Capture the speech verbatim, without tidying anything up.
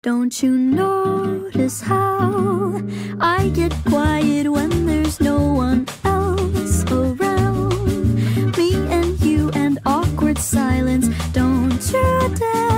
Don't you notice how I get quiet when there's no one else around? Me and you and awkward silence. Don't you dare